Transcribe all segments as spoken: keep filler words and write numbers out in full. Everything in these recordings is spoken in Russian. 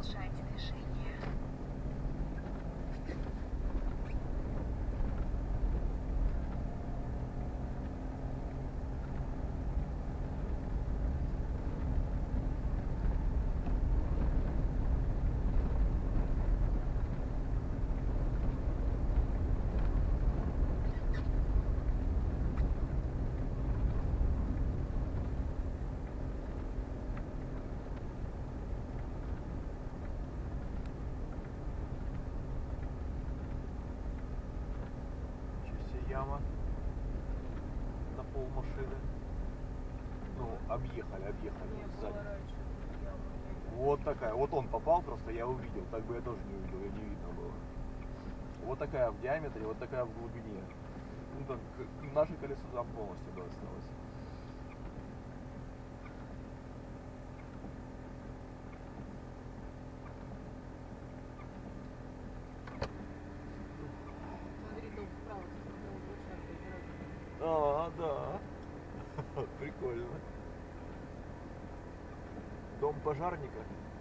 совершать движение. Яма на пол машины. Ну, объехали, объехали Не было сзади. раньше ямы, я не Вот такая. Вот он попал просто, я увидел. Так бы я тоже не увидел, я не видно было. Вот такая в диаметре, вот такая в глубине. Ну, так, к- наше колесо там полностью да, осталось. Смотри, дом справа, ты смотрел площадку, А, да. Прикольно. Дом пожарника.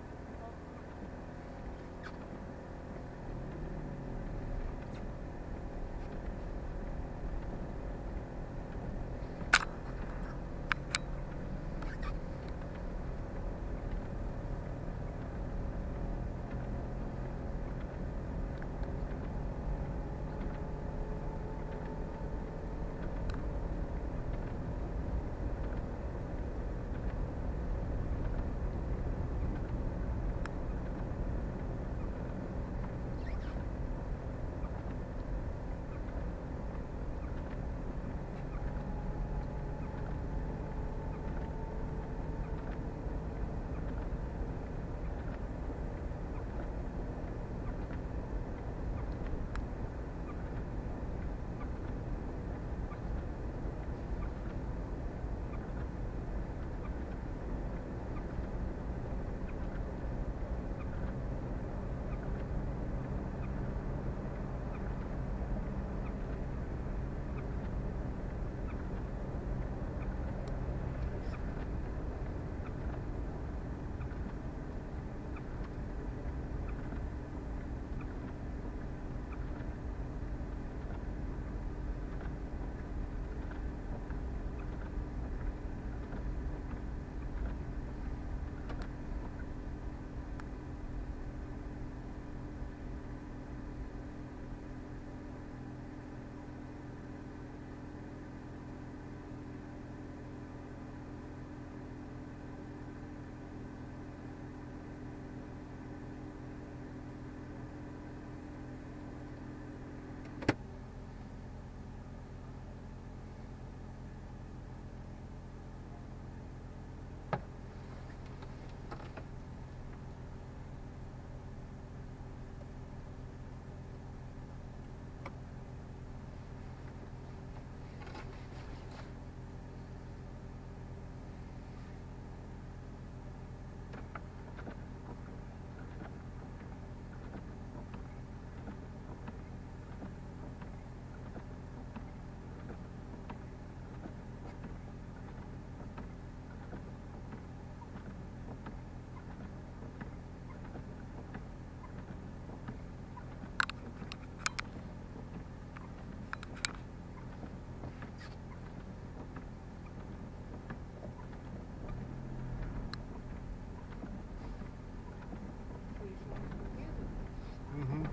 Угу.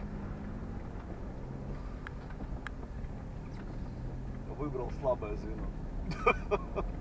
Выбрал слабое звено.